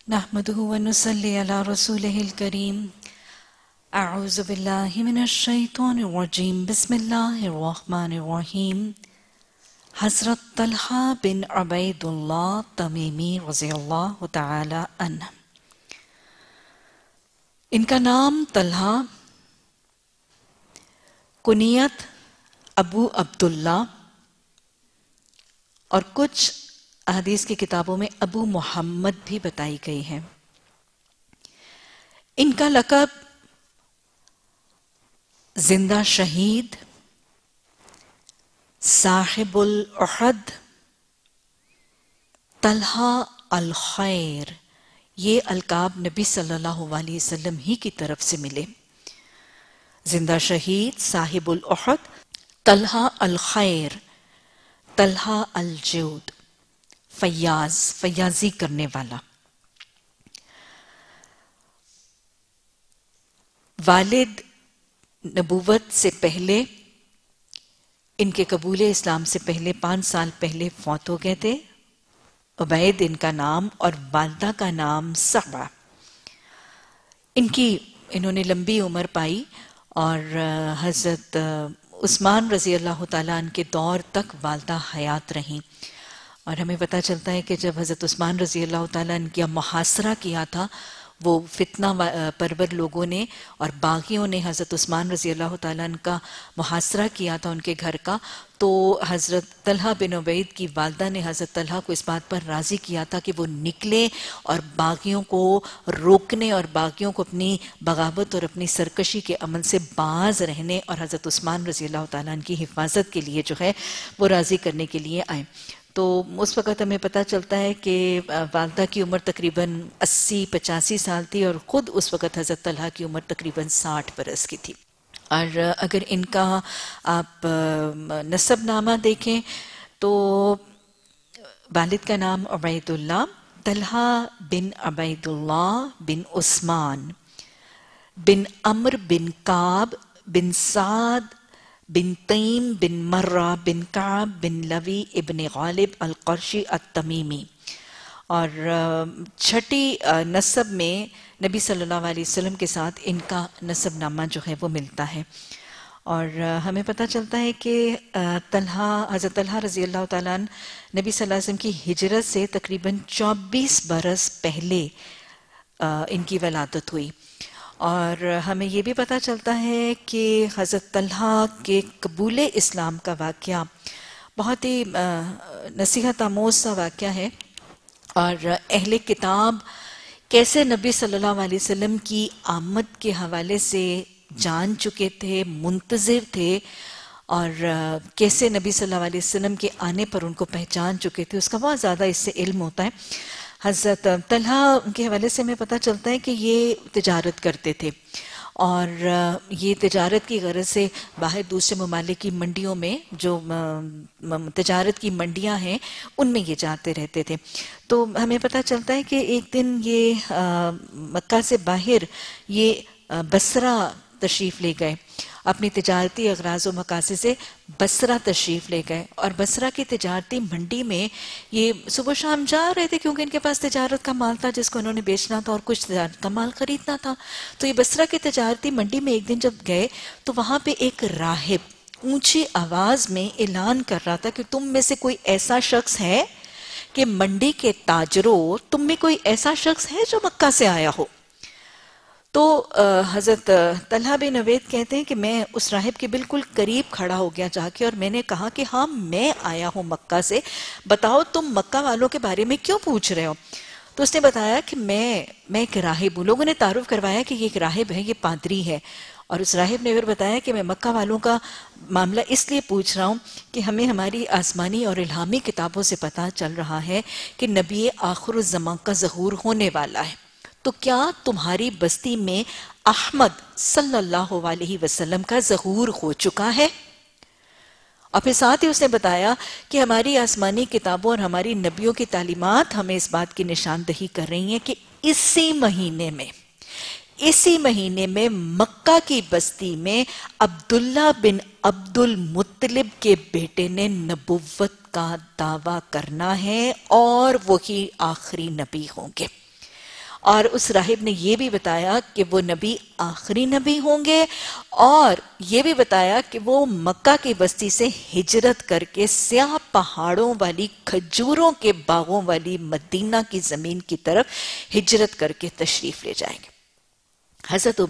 नहमदुहु व नुसल्ली अला रसूलिहिल करीम। अऊज़ु बिल्लाहि मिनश शैतानिर रजीम। बिस्मिल्लाहिर रहमानिर रहीम। हज़रत तलहा बिन अबैदुल्लाह तमीमी रज़ियल्लाहु तआला अन्ह। इनका नाम तलहा, कुनियत अबू अब्दुल्ला और कुछ हदीस की किताबों में अबू मोहम्मद भी बताई गई है। इनका लक़ब जिंदा शहीद, साहिबुल उहद, तलहा अल खैर, ये अलकाब नबी सल्लल्लाहु अलैहि वसल्लम ही की तरफ से मिले। जिंदा शहीद, साहिबुल उहद, तलहा अल खैर, तलहा अल जूद, फयाज, फयाजी करने वाला। वालिद नबूवत से पहले, इनके कबूल इस्लाम से पहले 5 साल पहले फौत हो गए थे। उबैद इनका नाम और वालदा का नाम सबा। इन्होंने लंबी उम्र पाई और हजरत उस्मान रजी अल्लाह तआला अन्हु के दौर तक वालदा हयात रहीं। और हमें पता चलता है कि जब हजरत उस्मान रजी अल्लाह तआला अन्हु का मुहासरा किया था, वो फितना परवर लोगों ने और बागियों ने हजरत उस्मान रजी अल्लाह तआला अन्हु का मुहासरा किया था उनके घर का, तो हजरत तलहा बिन उबैद की वालदा ने हजरत तलहा को इस बात पर राजी किया था कि वो निकले और बागियों को रोकने और बागियों को अपनी बगावत और अपनी सरकशी के अमल से बाज रहने और हजरत उस्मान रजी अल्लाह तआला अन्हु की हिफाजत के लिए जो है वो राजी करने के लिए आए। तो उस वक़्त हमें पता चलता है कि वालदा की उम्र तकरीबन 80-85 साल थी और ख़ुद उस वक़्त हज़रत तलहा की उम्र तकरीबन 60 बरस की थी। और अगर इनका आप नसब नामा देखें तो वालिद का नाम अबैदुल्लाह, तलहा बिन अबैदुल्लाह बिन उस्मान बिन अम्र बिन काब बिन साद बिन तईम बिन मर्रा बिन काब बिन लवी इब्न गालिब अल क़ुरशी अत-तमीमी। और छठी नसब में नबी सल्लल्लाहु अलैहि वसल्लम के साथ इनका नसब नामा जो है वो मिलता है। और हमें पता चलता है कि हज़रत तलहा रज़ी अल्लाह तआला अन्हु नबी सल्लल्लाहु अलैहि वसल्लम की हिजरत से तकरीबन 24 बरस पहले इनकी वलादत हुई। और हमें ये भी पता चलता है कि हज़रत तलहा के कबूल इस्लाम का वाक़या बहुत ही नसीहत आमोज़ सा वाक़या है। और अहले किताब कैसे नबी सल्लल्लाहु अलैहि वसल्लम की आमद के हवाले से जान चुके थे, मुंतज़िर थे, और कैसे नबी सल्लल्लाहु अलैहि वसल्लम के आने पर उनको पहचान चुके थे, उसका बहुत ज़्यादा इससे इल्म होता है। हज़रत तलहा के हवाले से हमें पता चलता है कि ये तिजारत करते थे और ये तिजारत की गरज से बाहर दूसरे ममालिक की मंडियों में जो तिजारत की मंडियां हैं उनमें ये जाते रहते थे। तो हमें पता चलता है कि एक दिन ये मक्का से बाहर ये बसरा तशरीफ़ ले गए, अपनी तिजारती अगराज़ व मकासद से बसरा तशरीफ़ ले गए। और बसरा की तिजारती मंडी में ये सुबह शाम जा रहे थे क्योंकि इनके पास तिजारत का माल था जिसको उन्होंने बेचना था और कुछ तिजारत का माल खरीदना था। तो ये बसरा की तिजारती मंडी में एक दिन जब गए तो वहाँ पे एक राहिब ऊंची आवाज़ में ऐलान कर रहा था कि तुम में से कोई ऐसा शख्स है कि मंडी के ताजरों, तुम में कोई ऐसा शख्स है जो मक्का से आया हो। तो हज़रत तलहा बिन उबैद कहते हैं कि मैं उस राहिब के बिल्कुल करीब खड़ा हो गया जाके और मैंने कहा कि हाँ, मैं आया हूँ मक्का से, बताओ तुम मक्का वालों के बारे में क्यों पूछ रहे हो। तो उसने बताया कि मैं एक राहिब हूँ। लोगों ने तारुफ करवाया कि ये एक राहिब है, ये पादरी है। और उस राहिब ने फिर बताया कि मैं मक्का वालों का मामला इसलिए पूछ रहा हूँ कि हमें हमारी आसमानी और इल्हामी किताबों से पता चल रहा है कि नबी आखिर ज़मां का ज़हूर होने वाला है। तो क्या तुम्हारी बस्ती में अहमद सल्लल्लाहु अलैहि वसल्लम का ज़हूर हो चुका है? और फिर साथ ही उसने बताया कि हमारी आसमानी किताबों और हमारी नबियों की तालीमात हमें इस बात की निशानदही कर रही हैं कि इसी महीने में मक्का की बस्ती में अब्दुल्ला बिन अब्दुल मुत्तलिब के बेटे ने नबुव्वत का दावा करना है और वही आखिरी नबी होंगे। اور اس راہب نے یہ بھی بتایا کہ وہ نبی آخری نبی ہوں گے، اور یہ بھی بتایا کہ وہ مکہ کی بستی سے ہجرت کر کے سیاہ پہاڑوں والی کھجوروں کے باغوں والی مدینہ کی زمین کی طرف ہجرت کر کے تشریف لے جائیں گے۔ حضرت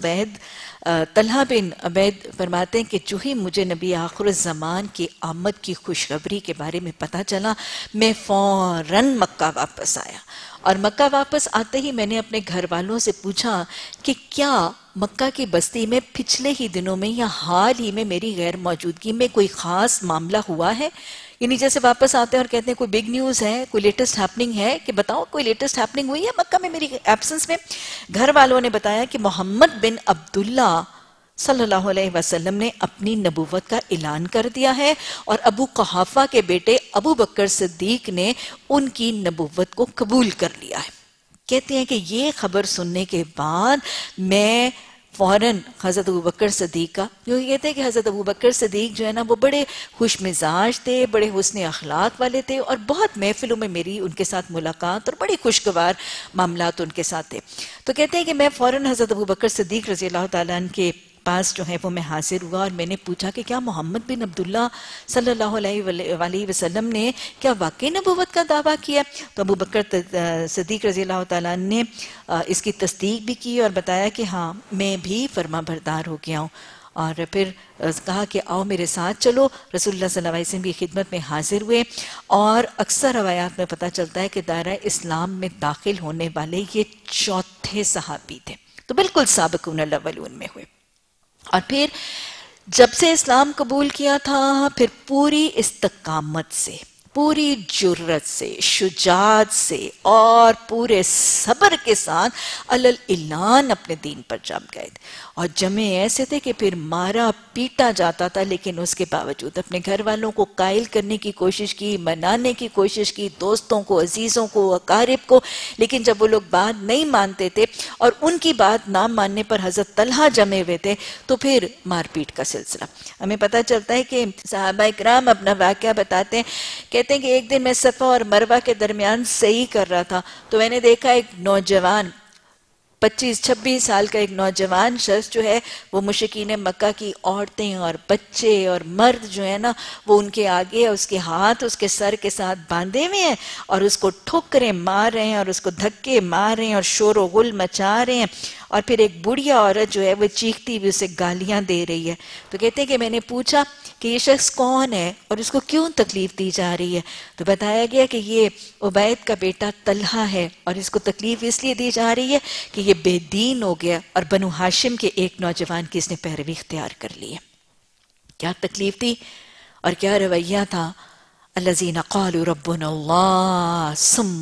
طلحہ بن عبید فرماتے ہیں کہ جو ہی مجھے نبی آخر الزمان کی آمد کی خوشخبری کے بارے میں پتہ چلا، میں فوراً مکہ واپس آیا، اور مکہ واپس آتے ہی میں نے اپنے گھر والوں سے پوچھا کہ کیا مکہ کی بستی میں پچھلے ہی دنوں میں یا حال ہی میں میری غیر موجودگی میں کوئی خاص معاملہ ہوا ہے؟ یعنی جیسے واپس آتے ہیں اور کہتے ہیں کوئی بگ نیوز ہے، کوئی لیٹسٹ ہیپننگ ہے، کہ بتاؤ کوئی لیٹسٹ ہیپننگ ہوئی ہے مکہ میں میری ایبسنس میں؟ گھر والوں نے بتایا کہ محمد بن عبداللہ صلی اللہ علیہ وسلم نے اپنی نبوت کا اعلان کر دیا ہے، اور ابو قحافہ کے بیٹے ابو بکر صدیق نے ان کی نبوت کو قبول کر لیا ہے۔ کہتے ہیں کہ یہ خبر سننے کے بعد میں فوراً حضرت ابو بکر صدیق کا، کیونکہ کہتے ہیں کہ حضرت ابو بکر صدیق جو ہے نا وہ بڑے خوش مزاج تھے، بڑے حسن اخلاق والے تھے، اور بہت محفلوں میں میری ان کے ساتھ ملاقات اور بڑی خوشگوار معاملات ان کے ساتھ تھے۔ تو کہتے ہیں کہ میں فوراً حضرت ابو بکر صدیق رضی اللہ تعالیٰ عنہ کے پاس جو ہے وہ میں حاضر ہوا، اور میں نے پوچھا کہ کیا محمد بن عبداللہ صلی اللہ علیہ وسلم نے کیا واقعی نبوت کا دعویٰ کیا؟ تو ابو بکر صدیق رضی اللہ تعالیٰ نے اس کی تصدیق بھی کی اور بتایا کہ ہاں میں بھی فرما بردار ہو گیا ہوں، اور پھر کہا کہ آؤ میرے ساتھ چلو۔ رسول اللہ صلی اللہ علیہ وسلم کی خدمت میں حاضر ہوئے، اور اکثر روایات میں پتہ چلتا ہے کہ دائرہ اسلام میں داخل ہونے والے یہ چوتھے صحابی تھے، تو بالکل سابقون الاولون میں ہوئے۔ اور پھر جب سے اسلام قبول کیا تھا، پھر پوری استقامت سے، پوری جرت سے، شجاعت سے اور پورے صبر کے ساتھ اعلان اپنے دین پر جم گئے تھے، اور جمے ایسے تھے کہ پھر مارا پیٹا جاتا تھا، لیکن اس کے باوجود اپنے گھر والوں کو قائل کرنے کی کوشش کی، منانے کی کوشش کی، دوستوں کو، عزیزوں کو، اقارب کو، لیکن جب وہ لوگ بات نہیں مانتے تھے اور ان کی بات نہ ماننے پر حضرت طلحہ جمے ہوئے تھے، تو پھر مار پیٹ کا سلسلہ۔ ہمیں پتہ چلتا ہے کہ صحابہ کرام اپنا واقعہ بتاتے ہیں، کہتے ہیں کہ ایک دن میں صفا اور مروہ کے درمیان سعی کر رہا تھا، تو میں نے دیکھا ایک نوجوان 25-26 سال کا ایک نوجوان شخص جو ہے وہ مشرکین مکہ کی عورتیں اور بچے اور مرد جو ہے نا وہ ان کے آگے، اس کے ہاتھ اس کے سر کے ساتھ باندھے ہوئے ہیں، اور اس کو ٹھوکریں مار رہے ہیں اور اس کو دھکے مار رہے ہیں اور شور و غل مچا رہے ہیں، اور پھر ایک بڑھیا عورت جو ہے وہ چیختی ہوئی اسے گالیاں دے رہی ہے۔ تو کہتے ہیں کہ میں نے پوچھا کہ یہ شخص کون ہے اور اس کو کیوں تکلیف دی جا رہی ہے؟ تو بتایا گیا کہ یہ عبید کا بیٹا طلحہ ہے، اور اس کو تکلیف اس لیے دی جا رہی ہے کہ یہ بے دین ہو گیا اور بنو ہاشم کے ایک نوجوان کی اس نے پیروی اختیار کر لی ہے۔ کیا تکلیف تھی اور کیا رویہ تھا؟ الذین قالوا ربنا اللہ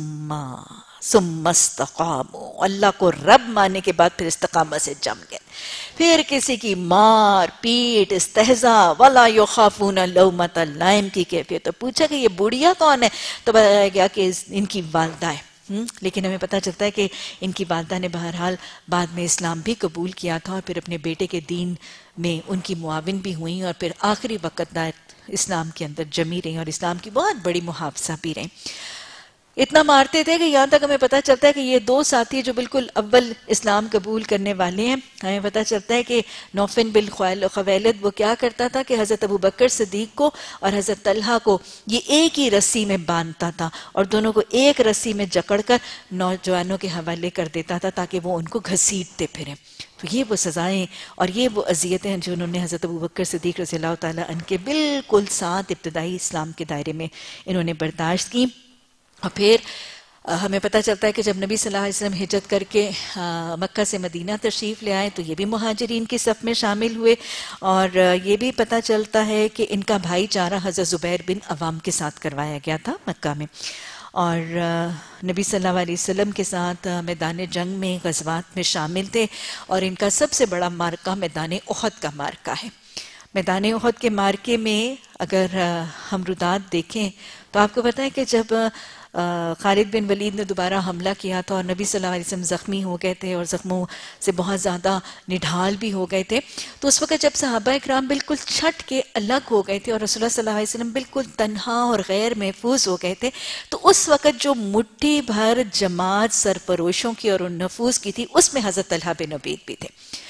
ثم استقاموا، اللہ کو رب ماننے کے بعد پھر استقامت سے جم گئے، پھر کسی کی مار پیٹ استہزاء ولا یخافون لومۃ لائم کی کیفیت۔ تو پوچھا کہ یہ بڑھیا کون ہے؟ تو بتایا گیا کہ ان کی والدہ ہے، لیکن ہمیں پتہ چلتا ہے کہ ان کی والدہ نے بہرحال بعد میں اسلام بھی قبول کیا تھا، اور پھر اپنے بیٹے کے دین میں ان کی معاون بھی ہوئیں، اور پھر آخری وقت اسلام کے اندر جمی رہیں اور اسلام کی بہت بڑی محافظہ بھی رہیں۔ اتنا مارتے تھے کہ یہاں تک ہمیں پتہ چلتا ہے کہ یہ دو ساتھی جو بالکل اول اسلام قبول کرنے والے ہیں، ہمیں پتہ چلتا ہے کہ نوفل بن خویلد وہ کیا کرتا تھا کہ حضرت ابو بکر صدیق کو اور حضرت طلحہ کو یہ ایک ہی رسی میں باندھتا تھا، اور دونوں کو ایک رسی میں جکڑ کر نوجوانوں کے حوالے کر دیتا تھا تاکہ وہ ان کو گھسیٹتے پھریں۔ تو یہ وہ سزائیں اور یہ وہ اذیتیں جو انہوں نے حضرت ابو بکر صدیق رضی اللہ تعالیٰ عنہ کے بالکل ساتھ ابتدائی اسلام کے دائرے میں انہوں نے برداشت کی۔ اور پھر ہمیں پتہ چلتا ہے کہ جب نبی صلی اللہ علیہ وسلم ہجرت کر کے مکہ سے مدینہ تشریف لے آئے تو یہ بھی مہاجرین کی صف میں شامل ہوئے، اور یہ بھی پتہ چلتا ہے کہ ان کا بھائی چارہ حضرت زبیر بن عوام کے ساتھ کروایا گیا تھا مکہ میں، اور نبی صلی اللہ علیہ وسلم کے ساتھ میدان جنگ میں غزوات میں شامل تھے، اور ان کا سب سے بڑا مارکہ میدان احد کا مارکہ ہے۔ میدان احد کے مارکے میں اگر ہم ردات دیکھیں تو آپ کو پتہ ہے کہ جب خالد بن ولید نے دوبارہ حملہ کیا تھا اور نبی صلی اللہ علیہ وسلم زخمی ہو گئے تھے اور زخموں سے بہت زیادہ نڈھال بھی ہو گئے تھے، تو اس وقت جب صحابہ اکرام بالکل چھٹ کے الگ ہو گئے تھے اور رسول اللہ صلی اللہ علیہ وسلم بالکل تنہا اور غیر محفوظ ہو گئے تھے، تو اس وقت جو مٹھی بھر جماعت سرفروشوں کی اور ان نفوس کی تھی، اس میں حضرت طلحہ بن عبید بھی تھے۔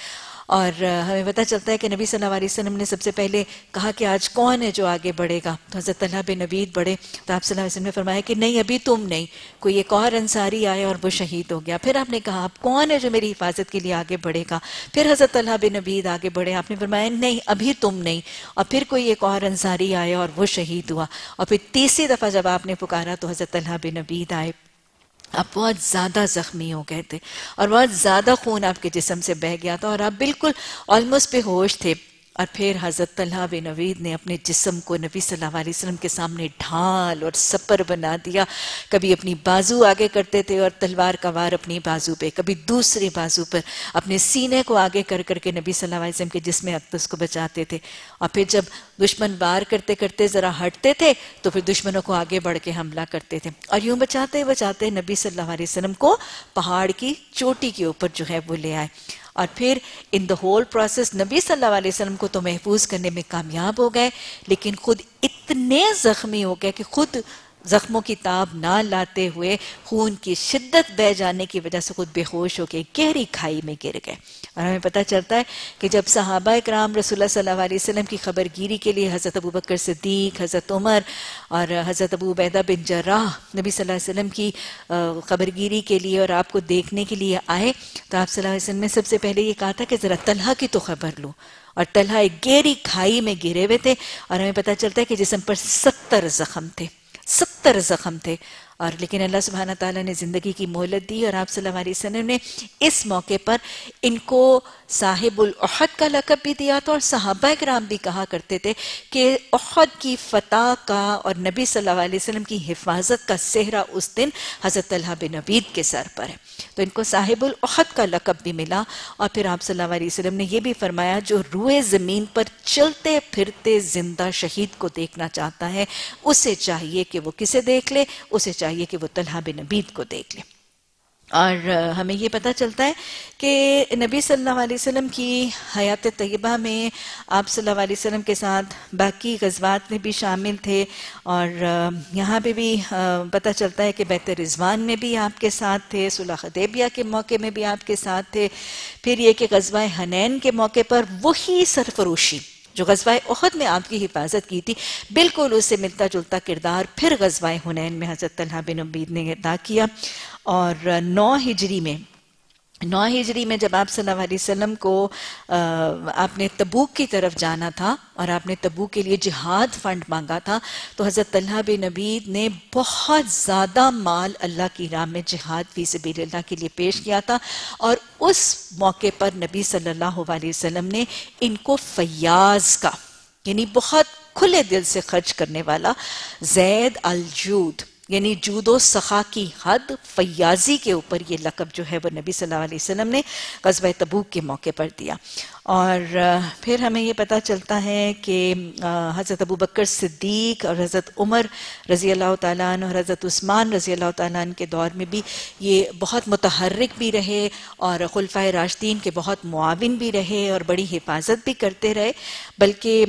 اور ہمیں پتہ چلتا ہے کہ نبی صلی اللہ علیہ وسلم نے سب سے پہلے کہا کہ آج کون ہے جو آگے بڑھے گا، تو حضرت طلحہ بن عبید بڑھے، تو آپ صلی اللہ علیہ وسلم نے فرمایا کہ نہیں ابھی تم نہیں، کوئی ایک اور انصاری آیا اور وہ شہید ہو گیا۔ پھر آپ نے کہا اب کون ہے جو میری حفاظت کے لیے آگے بڑھے گا، پھر حضرت طلحہ بن عبید آگے بڑھے، آپ نے فرمایا نہیں ابھی تم نہیں، اور پھر کوئی ایک اور انصاری آیا اور وہ شہید ہوا، اور پھر تیسری دفعہ جب آپ نے پکارا تو حضرت طلحہ بن عبید آئے۔ آپ بہت زیادہ زخمی ہو گئے تھے اور بہت زیادہ خون آپ کے جسم سے بہہ گیا تھا اور آپ بالکل آلموسٹ بے ہوش تھے، اور پھر حضرت طلحہ بن عبید نے اپنے جسم کو نبی صلی اللہ علیہ وسلم کے سامنے ڈھال اور سپر بنا دیا۔ کبھی اپنی بازو آگے کرتے تھے اور تلوار کا وار اپنی بازو پہ، کبھی دوسری بازو پر اپنے سینے کو آگے کر کر کے نبی صلی اللہ علیہ وسلم کے جسم اقدس کو بچاتے تھے، اور پھر جب دشمن وار کرتے کرتے ذرا ہٹتے تھے تو پھر دشمنوں کو آگے بڑھ کے حملہ کرتے تھے، اور یوں بچاتے بچاتے نبی صلی اللہ علیہ وسلم کو پہاڑ کی چوٹی کے اوپر جو ہے وہ لے آئے، اور پھر ان دا ہول پروسیس نبی صلی اللہ علیہ وسلم کو تو محفوظ کرنے میں کامیاب ہو گئے، لیکن خود اتنے زخمی ہو گئے کہ خود زخموں کی تاب نہ لاتے ہوئے خون کی شدت بہہ جانے کی وجہ سے خود بے ہوش ہو کے گہری کھائی میں گر گئے۔ اور ہمیں پتہ چلتا ہے کہ جب صحابہ اکرام رسول اللہ صلی اللہ علیہ وسلم کی خبر گیری کے لیے حضرت ابوبکر صدیق، حضرت عمر اور حضرت ابو عبیدہ بن جراح نبی صلی اللہ علیہ وسلم کی خبر گیری کے لیے اور آپ کو دیکھنے کے لیے آئے، تو آپ صلی اللہ علیہ وسلم نے سب سے پہلے یہ کہا تھا کہ ذرا طلحہ کی تو خبر لو، اور طلحہ ایک گہری کھائی میں گرے ہوئے تھے، اور ہمیں پتہ چلتا ہے کہ جسم پر 70 زخم تھے، 70 زخم تھے، اور لیکن اللہ سبحانہ تعالیٰ نے زندگی کی مہلت دی، اور آپ صلی اللہ علیہ وسلم نے اس موقع پر ان کو صاحب الاحد کا لقب بھی دیا تھا، اور صحابہ اکرام بھی کہا کرتے تھے کہ احد کی فتح کا اور نبی صلی اللہ علیہ وسلم کی حفاظت کا سہرا اس دن حضرت طلحہ بن عبید کے سر پر ہے، تو ان کو صاحب الاحد کا لقب بھی ملا۔ اور پھر آپ صلی اللہ علیہ وسلم نے یہ بھی فرمایا جو روئے زمین پر چلتے پھرتے زندہ شہید کو دیکھنا چاہتا ہے اسے چاہیے کہ وہ کسے دیکھ لے، اسے چاہیے کہ وہ طلحہ بن عبید کو دیکھ لے۔ اور ہمیں یہ پتہ چلتا ہے کہ نبی صلی اللہ علیہ وسلم کی حیات طیبہ میں آپ صلی اللہ علیہ وسلم کے ساتھ باقی غزوات میں بھی شامل تھے، اور یہاں پہ بھی پتہ چلتا ہے کہ بیت رضوان میں بھی آپ کے ساتھ تھے، صلح حدیبیہ کے موقع میں بھی آپ کے ساتھ تھے، پھر یہ کہ غزوہ حنین کے موقع پر وہی سرفروشی جو غزوہ احد میں آپ کی حفاظت کی تھی، بالکل اس سے ملتا جلتا کردار پھر غزوہ حنین میں حضرت طلحہ بن عبید نے ادا کیا۔ اور 9 ہجری میں جب آپ صلی اللہ علیہ وسلم کو آپ نے تبوک کی طرف جانا تھا اور آپ نے تبوک کے لیے جہاد فنڈ مانگا تھا، تو حضرت طلحہ بن عبید نے بہت زیادہ مال اللہ کی راہ میں جہاد فی سبیل اللہ کے لیے پیش کیا تھا، اور اس موقع پر نبی صلی اللہ علیہ وسلم نے ان کو فیاض کا، یعنی بہت کھلے دل سے خرچ کرنے والا، زید الجود یعنی جود و سخا کی حد، فیاضی کے اوپر یہ لقب جو ہے وہ نبی صلی اللہ علیہ وسلم نے غزوہ تبوک کے موقع پر دیا۔ اور پھر ہمیں یہ پتہ چلتا ہے کہ حضرت ابوبکر صدیق اور حضرت عمر رضی اللہ تعالیٰ عنہ اور حضرت عثمان رضی اللہ تعالیٰ عنہ کے دور میں بھی یہ بہت متحرک بھی رہے اور خلفائے راشدین کے بہت معاون بھی رہے اور بڑی حفاظت بھی کرتے رہے، بلکہ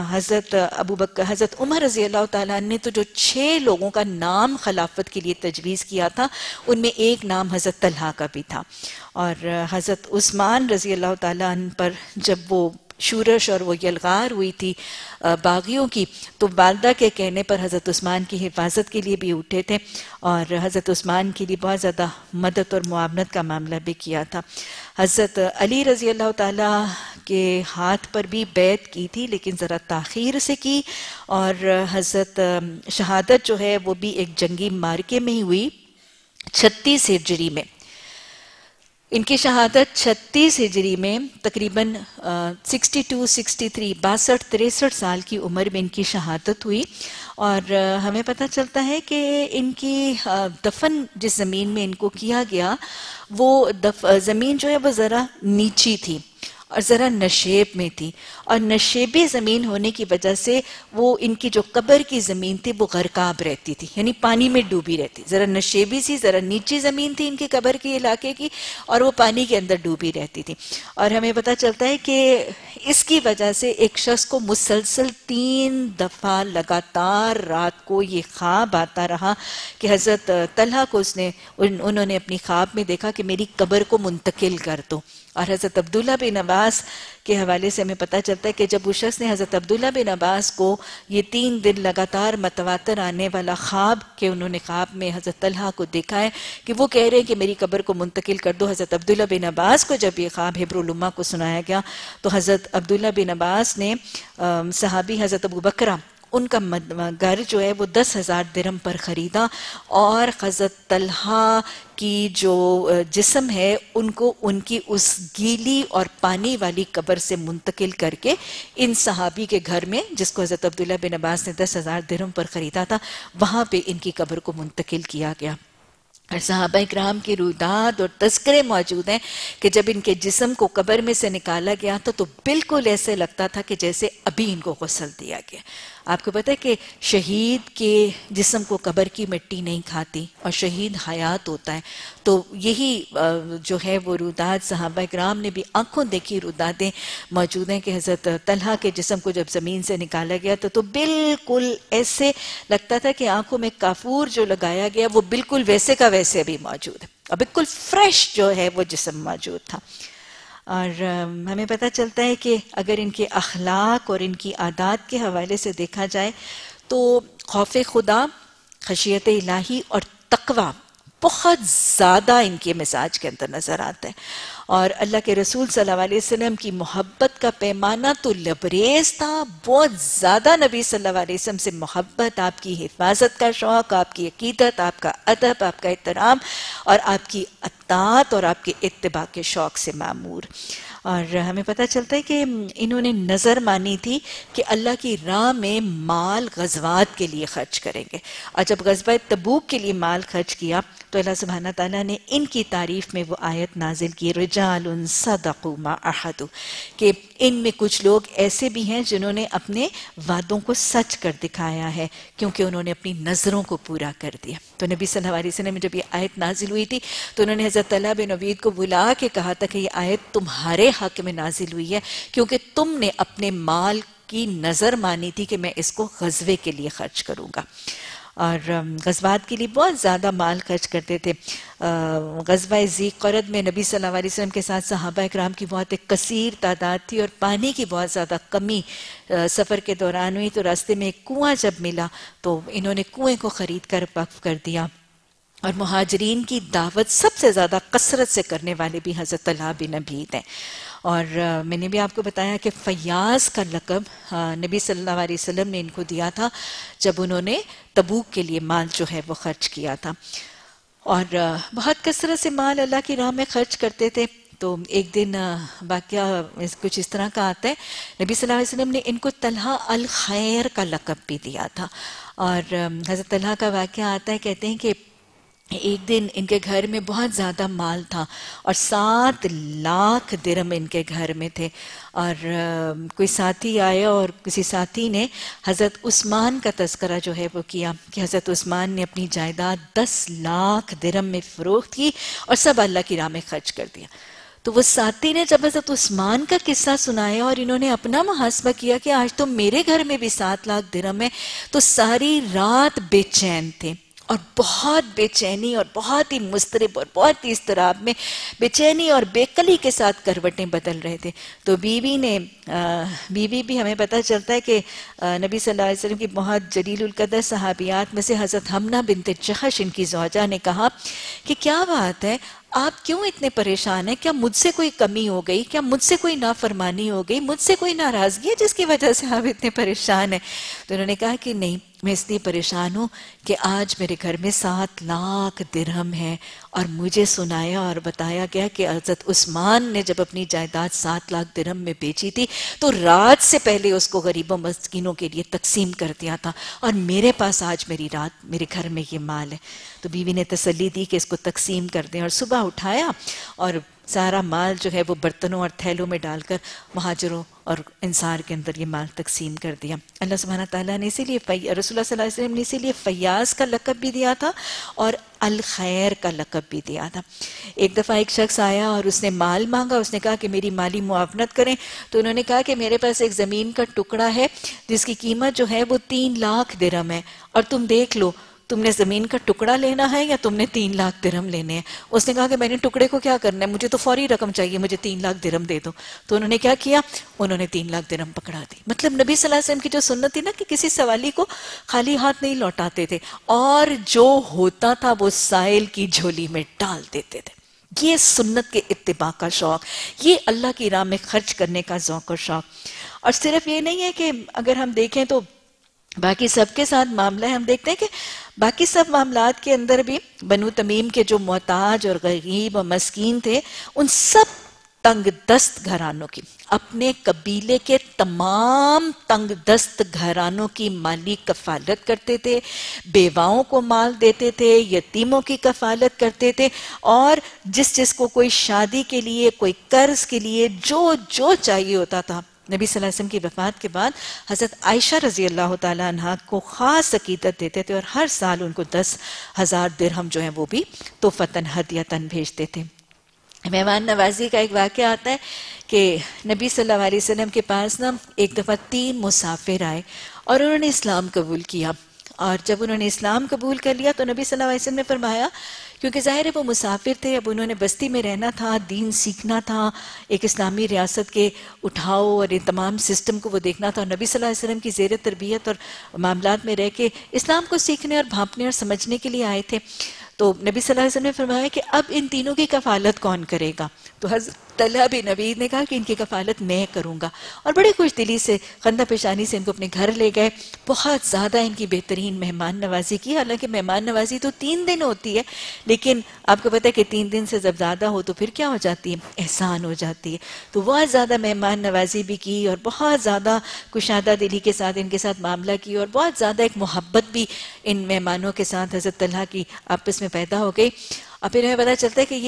حضرت عمر رضی اللہ تعالیٰ عنہ نے تو جو 6 لوگوں کا نام خلافت کے لیے تجویز کیا تھا ان میں ایک نام حضرت طلحہ کا بھی تھا، اور حضرت عثمان رضی اللہ تعالیٰ عنہ پر جب وہ شورش اور وہ یلغار ہوئی تھی باغیوں کی، تو والدہ کے کہنے پر حضرت عثمان کی حفاظت کے لیے بھی اٹھے تھے اور حضرت عثمان کے لیے بہت زیادہ مدد اور معاونت کا معاملہ بھی کیا تھا۔ حضرت علی رضی اللہ تعالیٰ کے ہاتھ پر بھی بیعت کی تھی لیکن ذرا تاخیر سے کی، اور حضرت شہادت جو ہے وہ بھی ایک جنگی مارکے میں ہی ہوئی 36 ہجری میں۔ ان کی شہادت 36 ہجری میں تقریباً 62-63 سال کی عمر میں ان کی شہادت ہوئی، اور ہمیں پتہ چلتا ہے کہ ان کی دفن جس زمین میں ان کو کیا گیا وہ زمین جو ہے وہ ذرا نیچی تھی، اور ذرا نشیب میں تھی، اور نشیبی زمین ہونے کی وجہ سے وہ ان کی جو قبر کی زمین تھی وہ غرقاب رہتی تھی، یعنی پانی میں ڈوبی رہتی، ذرا نشیبی سی، ذرا نیچی زمین تھی ان کی قبر کے علاقے کی، اور وہ پانی کے اندر ڈوبی رہتی تھی۔ اور ہمیں پتہ چلتا ہے کہ اس کی وجہ سے ایک شخص کو مسلسل 3 دفعہ لگاتار رات کو یہ خواب آتا رہا کہ حضرت طلحہ کو انہوں نے اپنی خواب میں دیکھا کہ میری قبر کو منتقل کر دو۔ اور حضرت عبداللہ بن عباس کے حوالے سے ہمیں پتہ چلتا ہے کہ جب اس شخص نے حضرت عبداللہ بن عباس کو یہ 3 دن لگاتار متواتر آنے والا خواب کہ انہوں نے خواب میں حضرت طلحہ کو دیکھا ہے کہ وہ کہہ رہے ہیں کہ میری قبر کو منتقل کر دو، حضرت عبداللہ بن عباس کو جب یہ خواب حبر الامہ کو سنایا گیا تو حضرت عبداللہ بن عباس نے صحابی حضرت ابو بکرہ ان کا گھر جو ہے وہ 10,000 درہم پر خریدا، اور حضرت طلحہ کی جو جسم ہے ان کو ان کی اس گیلی اور پانی والی قبر سے منتقل کر کے ان صحابی کے گھر میں، جس کو حضرت عبداللہ بن عباس نے 10,000 درہم پر خریدا تھا، وہاں پہ ان کی قبر کو منتقل کیا گیا۔ اور صحابہ اکرام کی رویداد اور تذکرے موجود ہیں کہ جب ان کے جسم کو قبر میں سے نکالا گیا تو بالکل ایسے لگتا تھا کہ جیسے ابھی ان کو غسل دیا گیا۔ آپ کو پتہ ہے کہ شہید کے جسم کو قبر کی مٹی نہیں کھاتی، اور شہید حیات ہوتا ہے، تو یہی جو ہے وہ رویداد صحابہ اکرام نے بھی آنکھوں دیکھی رویدادیں موجود ہیں کہ حضرت طلحہ کے جسم کو جب زمین سے نکالا گیا تو بالکل ایسے لگتا تھا کہ آنکھوں میں کافور جو لگایا گیا وہ بالکل ویسے کا ویسے ابھی موجود ہے، اور بالکل فریش جو ہے وہ جسم موجود تھا۔ اور ہمیں پتہ چلتا ہے کہ اگر ان کے اخلاق اور ان کی عادات کے حوالے سے دیکھا جائے تو خوف خدا، خشیت الہی اور تقوی بہت زیادہ ان کے مزاج کے اندر نظر آتا ہے، اور اللہ کے رسول صلی اللہ علیہ وسلم کی محبت کا پیمانہ تو لبریز تھا، بہت زیادہ نبی صلی اللہ علیہ وسلم سے محبت، آپ کی حفاظت کا شوق، آپ کی عقیدت، آپ کا ادب، آپ کا احترام اور آپ کی اطاعت اور آپ کے اتباع کے شوق سے معمور۔ اور ہمیں پتہ چلتا ہے کہ انہوں نے نظر مانی تھی کہ اللہ کی راہ میں مال غزوات کے لیے خرچ کریں گے، اور جب غزوہ تبوک کے لیے مال خرچ کیا تو اللہ سبحانہ تعالیٰ نے ان کی تعریف میں وہ آیت نازل کی، رجال صدقوا ما عہدوا، کہ ان میں کچھ لوگ ایسے بھی ہیں جنہوں نے اپنے وعدوں کو سچ کر دکھایا ہے کیونکہ انہوں نے اپنی نظروں کو پورا کر دیا۔ تو نبی صلی اللہ علیہ وسلم میں جب یہ آیت نازل ہوئی تھی تو انہوں نے حضرت طلحہ بن عبید کو بلا کے کہا تھا کہ یہ آیت تمہارے حق میں نازل ہوئی ہے کیونکہ تم نے اپنے مال کی نظر مانی تھی کہ میں اس کو غزوے کے لیے خرچ کروں گا، اور غزوات کے لیے بہت زیادہ مال خرچ کرتے تھے۔ غزوہ ذی قرد میں نبی صلی اللہ علیہ وسلم کے ساتھ صحابہ اکرام کی بہت ایک کثیر تعداد تھی، اور پانی کی بہت زیادہ کمی سفر کے دوران ہوئی، تو راستے میں ایک کنواں جب ملا تو انہوں نے کنویں کو خرید کر وقف کر دیا۔ اور مہاجرین کی دعوت سب سے زیادہ کثرت سے کرنے والے بھی حضرت طلحہ بن عبید ہیں، اور میں نے بھی آپ کو بتایا کہ فیاض کا لقب نبی صلی اللہ علیہ وسلم نے ان کو دیا تھا جب انہوں نے تبوک کے لیے مال جو ہے وہ خرچ کیا تھا، اور بہت کثرت سے مال اللہ کی راہ میں خرچ کرتے تھے۔ تو ایک دن واقعہ کچھ اس طرح کا آتا ہے، نبی صلی اللہ علیہ وسلم نے ان کو طلحہ الخیر کا لقب بھی دیا تھا، اور حضرت طلحہ کا واقعہ آتا ہے، کہتے ہیں کہ ایک دن ان کے گھر میں بہت زیادہ مال تھا اور 7 لاکھ درہم ان کے گھر میں تھے، اور کوئی ساتھی آیا اور کسی ساتھی نے حضرت عثمان کا تذکرہ جو ہے وہ کیا کہ حضرت عثمان نے اپنی جائیداد 10 لاکھ درہم میں فروخت کی اور سب اللہ کی راہ میں خرچ کر دیا۔ تو وہ ساتھی نے جب حضرت عثمان کا قصہ سنایا اور انہوں نے اپنا محاسبہ کیا کہ آج تو میرے گھر میں بھی 7 لاکھ درہم ہے، تو ساری رات بے چین تھے، اور بہت بے چینی اور بہت ہی مضطرب اور بہت ہی اضطراب میں بے چینی اور بے قلی کے ساتھ کروٹیں بدل رہے تھے۔ تو بیوی بھی ہمیں پتہ چلتا ہے کہ نبی صلی اللہ علیہ وسلم کی بہت جلیل القدر صحابیات میں سے حضرت حمنہ بنت جحش ان کی زوجہ نے کہا کہ کیا بات ہے، آپ کیوں اتنے پریشان ہیں؟ کیا مجھ سے کوئی کمی ہو گئی؟ کیا مجھ سے کوئی نافرمانی ہو گئی؟ مجھ سے کوئی ناراضگی ہے جس کی وجہ سے آپ اتنے پریشان ہیں؟ تو انہوں نے کہا کہ نہیں، میں اس لیے پریشان ہوں کہ آج میرے گھر میں 7 لاکھ درہم ہے، اور مجھے سنایا اور بتایا گیا کہ حضرت عثمان نے جب اپنی جائیداد 7 لاکھ درہم میں بیچی تھی تو رات سے پہلے اس کو غریبوں مسکینوں کے لیے تقسیم کر دیا تھا، اور میرے پاس آج میرے گھر میں یہ مال ہے۔ تو بیوی نے تسلی دی کہ اس کو تقسیم کر دیں، اور صبح اٹھایا اور سارا مال جو ہے وہ برتنوں اور تھیلوں میں ڈال کر مہاجروں اور انصار کے اندر یہ مال تقسیم کر دیا۔ اللہ سبحانہ تعالیٰ نے اسی لیے رسول اللہ صلی اللہ علیہ وسلم نے اسی لیے فیاض کا لقب بھی دیا تھا اور الخیر کا لقب بھی دیا تھا۔ ایک دفعہ ایک شخص آیا اور اس نے مال مانگا، اس نے کہا کہ میری مالی معاونت کریں، تو انہوں نے کہا کہ میرے پاس ایک زمین کا ٹکڑا ہے جس کی قیمت جو ہے وہ 3 لاکھ درہم ہے، اور تم دیکھ لو تم نے زمین کا ٹکڑا لینا ہے یا تم نے 3 لاکھ درہم لینے ہیں۔ اس نے کہا کہ میں نے ٹکڑے کو کیا کرنا ہے، مجھے تو فوری رقم چاہیے، مجھے 3 لاکھ درہم دے دو۔ تو انہوں نے کیا کیا، انہوں نے 3 لاکھ درہم پکڑا دی۔ مطلب نبی صلی اللہ علیہ وسلم کی جو سنت تھی نا کہ کسی سوالی کو خالی ہاتھ نہیں لوٹاتے تھے، اور جو ہوتا تھا وہ سائل کی جھولی میں ڈال دیتے تھے۔ یہ سنت کے اتباع کا شوق، یہ اللہ کی راہ میں خرچ کرنے کا ذوق اور شوق۔ اور صرف یہ نہیں ہے کہ اگر ہم دیکھیں تو باقی سب کے ساتھ معاملہ ہے، ہم دیکھتے ہیں کہ باقی سب معاملات کے اندر بھی بنو تمیم کے جو محتاج اور غریب اور مسکین تھے، ان سب تنگ دست گھرانوں کی، اپنے قبیلے کے تمام تنگ دست گھرانوں کی مالی کفالت کرتے تھے، بیواؤں کو مال دیتے تھے، یتیموں کی کفالت کرتے تھے، اور جس کو کوئی شادی کے لیے، کوئی قرض کے لیے جو چاہیے ہوتا تھا، نبی صلی اللہ علیہ وسلم کی وفات کے بعد حضرت عائشہ رضی اللہ تعالیٰ عنہ کو خاص عقیدت دیتے تھے، اور ہر سال ان کو 10,000 درہم جو ہیں وہ بھی تحفتاً ہدیتاً بھیجتے تھے۔ مہمان نوازی کا ایک واقعہ آتا ہے کہ نبی صلی اللہ علیہ وسلم کے پاس نا ایک دفعہ 3 مسافر آئے اور انہوں نے اسلام قبول کیا، اور جب انہوں نے اسلام قبول کر لیا تو نبی صلی اللہ علیہ وسلم نے فرمایا، کیونکہ ظاہر ہے وہ مسافر تھے، اب انہوں نے بستی میں رہنا تھا، دین سیکھنا تھا، ایک اسلامی ریاست کے اٹھاؤ اور ان تمام سسٹم کو وہ دیکھنا تھا، اور نبی صلی اللہ علیہ وسلم کی زیر تربیت اور معاملات میں رہ کے اسلام کو سیکھنے اور بھانپنے اور سمجھنے کے لیے آئے تھے۔ تو نبی صلی اللہ علیہ وسلم نے فرمایا کہ اب ان تینوں کی کفالت کون کرے گا؟ تو حضرت طلحہ بن عبید نے کہا کہ ان کی کفالت میں کروں گا، اور بڑے خوش دلی سے خندہ پیشانی سے ان کو اپنے گھر لے گئے، بہت زیادہ ان کی بہترین مہمان نوازی کی۔ حالانکہ مہمان نوازی تو 3 دن ہوتی ہے، لیکن آپ کو پتہ ہے کہ 3 دن سے جب زیادہ ہو تو پھر کیا ہو جاتی ہے، احسان ہو جاتی ہے۔ تو بہت زیادہ مہمان نوازی بھی کی، اور بہت زیادہ کشادہ دلی کے ساتھ ان کے ساتھ معاملہ کی، اور بہت زیادہ ایک محبت بھی ان مہمانوں کے ساتھ حضرت طلحہ کی آپس میں پیدا ہو گئی۔ اور پھر ہمیں پتہ چلتا ہے کہ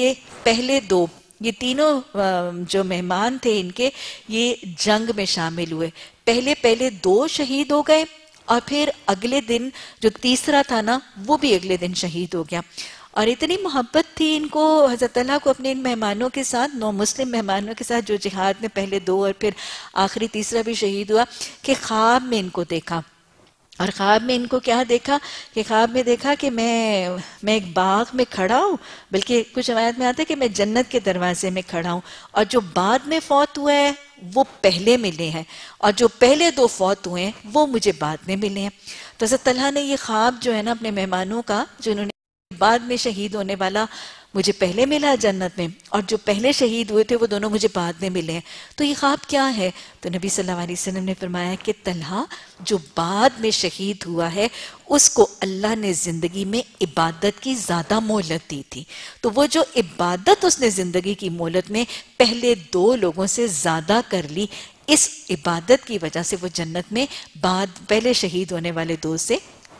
یہ تینوں جو مہمان تھے ان کے، یہ جنگ میں شامل ہوئے۔ پہلے 2 شہید ہو گئے، اور پھر اگلے دن جو تیسرا تھا نا وہ بھی اگلے دن شہید ہو گیا۔ اور اتنی محبت تھی ان کو حضرت طلحہ کو اپنے ان مہمانوں کے ساتھ، 9 مسلم مہمانوں کے ساتھ جو جہاد میں پہلے 2 اور پھر آخری تیسرا بھی شہید ہوا، کہ خواب میں ان کو دیکھا۔ اور خواب میں ان کو کیا دیکھا کہ خواب میں دیکھا کہ میں ایک باغ میں کھڑا ہوں، بلکہ کچھ روایت میں آتا ہے کہ میں جنت کے دروازے میں کھڑا ہوں، اور جو بعد میں فوت ہوئے ہیں وہ پہلے ملے ہیں، اور جو پہلے 2 فوت ہوئے ہیں وہ مجھے بعد میں ملے ہیں۔ تو حضرت طلحہ نے یہ خواب جو ہے نا اپنے مہمانوں کا، جو انہوں نے بعد میں شہید ہونے والا مجھے پہلے ملا جنت میں، اور جو پہلے شہید ہوئے تھے وہ دونوں مجھے بعد میں ملے ہیں، تو یہ خواب کیا ہے؟ تو نبی صلی اللہ علیہ وسلم نے فرمایا کہ طلحہ جو بعد میں شہید ہوا ہے اس کو اللہ نے زندگی میں عبادت کی زیادہ مہلت دی تھی، تو وہ جو عبادت اس نے زندگی کی مہلت میں پہلے 2 لوگوں سے زیادہ کر لی، اس عبادت کی وجہ سے وہ جنت میں پہلے شہید ہونے والے 2 سے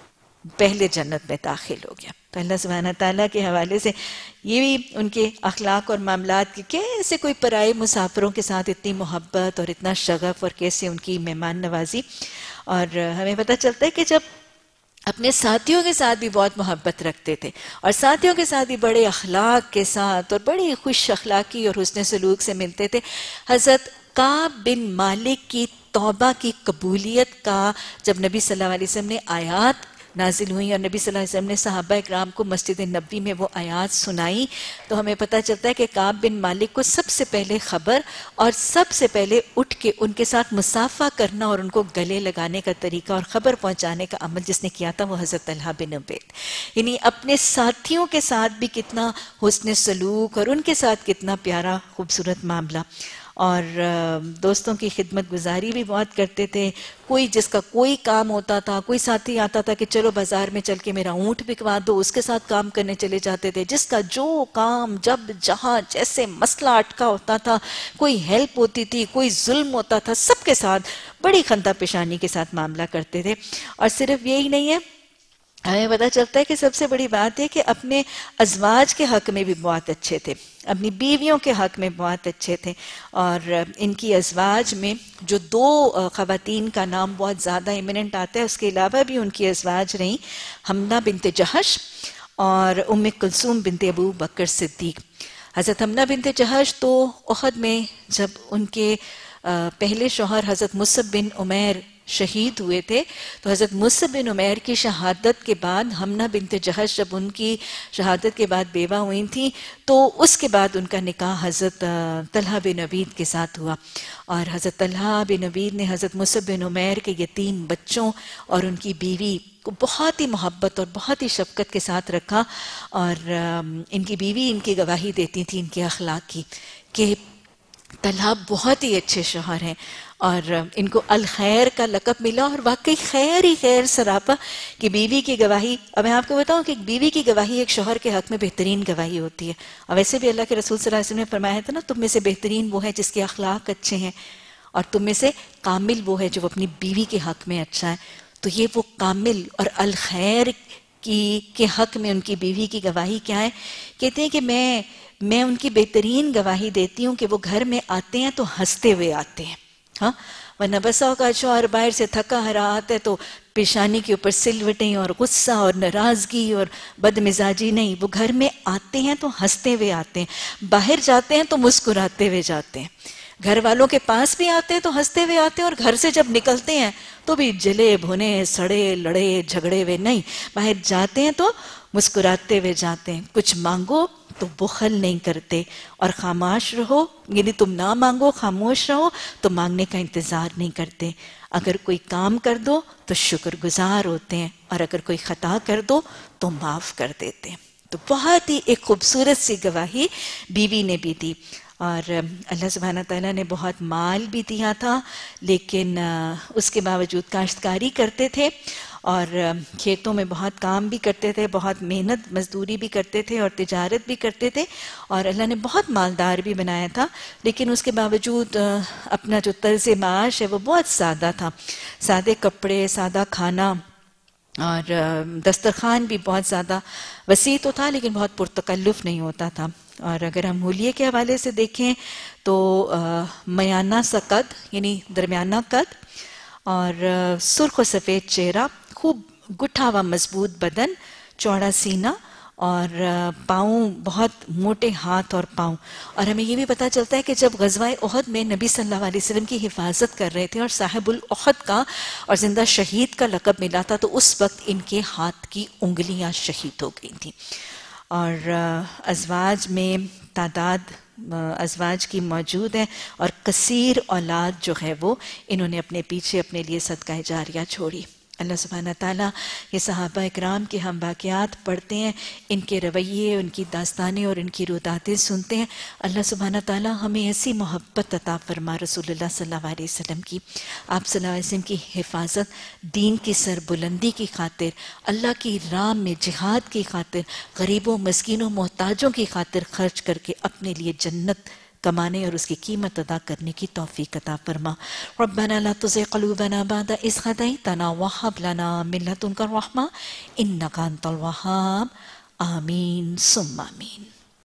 پہلے جنت میں داخل ہو گیا۔ تو اللہ سبحانہ تعالیٰ کے حوالے سے یہ بھی ان کے اخلاق اور معاملات کی، کیسے کوئی پرائے مسافروں کے ساتھ اتنی محبت اور اتنا شغف، اور کیسے ان کی مہمان نوازی۔ اور ہمیں پتہ چلتا ہے کہ جب اپنے ساتھیوں کے ساتھ بھی بہت محبت رکھتے تھے، اور ساتھیوں کے ساتھ بھی بڑے اخلاق کے ساتھ اور بڑی خوش اخلاقی اور حسن سلوک سے ملتے تھے۔ حضرت کعب بن مالک کی توبہ کی قبولیت کا جب نبی صلی اللہ علیہ وسلم نے آیات نازل ہوئی، اور نبی صلی اللہ علیہ وسلم نے صحابہ اکرام کو مسجد نبوی میں وہ آیات سنائی، تو ہمیں پتہ چلتا ہے کہ کعب بن مالک کو سب سے پہلے خبر اور سب سے پہلے اٹھ کے ان کے ساتھ مصافحہ کرنا اور ان کو گلے لگانے کا طریقہ اور خبر پہنچانے کا عمل جس نے کیا تھا وہ حضرت طلحہ بن عبید، یعنی اپنے ساتھیوں کے ساتھ بھی کتنا حسن سلوک اور ان کے ساتھ کتنا پیارا خوبصورت معاملہ، اور دوستوں کی خدمت گزاری بھی بہت کرتے تھے۔ جس کا کوئی کام ہوتا تھا، کوئی ساتھی آتا تھا کہ چلو بازار میں چل کے میرا اونٹ بکوا دو، اس کے ساتھ کام کرنے چلے جاتے تھے۔ جس کا جو کام جب جہاں جیسے مسئلہ اٹکا ہوتا تھا، کوئی ہیلپ ہوتی تھی، کوئی ظلم ہوتا تھا، سب کے ساتھ بڑی خندہ پیشانی کے ساتھ معاملہ کرتے تھے۔ اور صرف یہی نہیں ہے ہمیں پتہ چلتا ہے کہ سب سے بڑی بات ہے کہ اپنے ازواج کے حق میں بھی بہت اچھے تھے، اپنی بیویوں کے حق میں بہت اچھے تھے، اور ان کی ازواج میں جو دو خواتین کا نام بہت زیادہ ایمیننٹ آتا ہے، اس کے علاوہ بھی ان کی ازواج رہیں حمنہ بنت جہش اور ام کلثوم بنت ابو بکر صدیق۔ حضرت حمنہ بنت جہش تو احد میں جب ان کے پہلے شوہر حضرت مصعب بن عمیر شہید ہوئے تھے، تو حضرت مصعب بن عمیر کی شہادت کے بعد حمنہ بنت جہش جب ان کی شہادت کے بعد بیوہ ہوئی تھیں، تو اس کے بعد ان کا نکاح حضرت طلحہ بن عبید کے ساتھ ہوا، اور حضرت طلحہ بن عبید نے حضرت مصعب بن عمیر کے یتیم بچوں اور ان کی بیوی کو بہت ہی محبت اور بہت ہی شفقت کے ساتھ رکھا، اور ان کی بیوی ان کی گواہی دیتی تھی ان کے اخلاق کی کہ طلحہ بہت ہی اچھے شوہر ہیں، اور ان کو الخیر کا لقب ملا، اور واقعی خیر ہی خیر سراپا کہ بیوی کی گواہی۔ اب میں آپ کو بتاؤں کہ بیوی کی گواہی ایک شوہر کے حق میں بہترین گواہی ہوتی ہے، اور ویسے بھی اللہ کے رسول صلی اللہ علیہ وسلم نے فرمایا تھا نا، تم میں سے بہترین وہ ہے جس کے اخلاق اچھے ہیں، اور تم میں سے کامل وہ ہے جو اپنی بیوی کے حق میں اچھا ہے۔ تو یہ وہ کامل اور الخیر کے حق میں ان کی بیوی کی گواہی کیا ہے؟ کہتے ہیں کہ میں ان کی بہترین گواہی دیتی ہوں کہ وہ گھر میں آتے ہیں تو ہنستے ہوئے آتے ہیں، ہاں، ورنہ بسا کا شوہر باہر سے تھکا ہرا آتا ہے تو پیشانی کے اوپر سلوٹیں اور غصہ اور ناراضگی اور بد مزاجی نہیں، وہ گھر میں آتے ہیں تو ہنستے ہوئے آتے ہیں، باہر جاتے ہیں تو مسکراتے ہوئے جاتے ہیں، گھر والوں کے پاس بھی آتے ہیں تو ہنستے ہوئے آتے ہیں، اور گھر سے جب نکلتے ہیں تو بھی جلے بھنے سڑے لڑے جھگڑے ہوئے نہیں، باہر جاتے ہیں تو مسکراتے ہوئے جاتے ہیں، کچھ مانگو تو بخل نہیں کرتے، اور خاموش رہو، یعنی تم نہ مانگو خاموش رہو تو مانگنے کا انتظار نہیں کرتے، اگر کوئی کام کر دو تو شکر گزار ہوتے ہیں، اور اگر کوئی خطا کر دو تو معاف کر دیتے ہیں۔ تو بہت ہی ایک خوبصورت سی گواہی بیوی نے بھی دی، اور اللہ سبحانہ تعالیٰ نے بہت مال بھی دیا تھا، لیکن اس کے باوجود کاشتکاری کرتے تھے، اور کھیتوں میں بہت کام بھی کرتے تھے، بہت محنت مزدوری بھی کرتے تھے اور تجارت بھی کرتے تھے، اور اللہ نے بہت مالدار بھی بنایا تھا، لیکن اس کے باوجود اپنا جو طرز معاش ہے وہ بہت سادہ تھا، سادے کپڑے، سادہ کھانا، اور دسترخوان بھی بہت زیادہ وسیع تو تھا لیکن بہت پرتکلف نہیں ہوتا تھا۔ اور اگر ہم حلیے کے حوالے سے دیکھیں تو میانہ سا قد، یعنی درمیانہ قد، اور سرخ و سفید چہرہ، خوب گٹھا ہوا مضبوط بدن، چوڑا سینہ، اور پاؤں بہت موٹے ہاتھ اور پاؤں۔ اور ہمیں یہ بھی پتہ چلتا ہے کہ جب غزوہ احد میں نبی صلی اللہ علیہ وسلم کی حفاظت کر رہے تھے اور صاحب الاحد کا اور زندہ شہید کا لقب ملا تھا، تو اس وقت ان کے ہاتھ کی انگلیاں شہید ہو گئی تھیں، اور ازواج میں تعداد ازواج کی موجود ہے، اور کثیر اولاد جو ہے وہ انہوں نے اپنے پیچھے اپنے لیے صدقہ جاریہ چھوڑی۔ اللہ سبحانہ تعالیٰ یہ صحابہ اکرام کے ہم واقعات پڑھتے ہیں، ان کے رویے، ان کی داستانیں اور ان کی روداتیں سنتے ہیں، اللہ سبحانہ تعالیٰ ہمیں ایسی محبت عطا فرما رسول اللہ صلی اللہ علیہ وسلم کی، آپ صلی اللہ علیہ وسلم کی حفاظت، دین کی سربلندی کی خاطر، اللہ کی راہ میں جہاد کی خاطر، غریبوں مسکینوں محتاجوں کی خاطر خرچ کر کے اپنے لیے جنت کمانے اور اس کی قیمت ادا کرنے کی توفیق عطا فرما۔ ربنا لا تزغ قلوبنا بعد إذ هديتنا وهب لنا من لدنك الرحمة إنك أنت الوهاب، آمین ثم آمین۔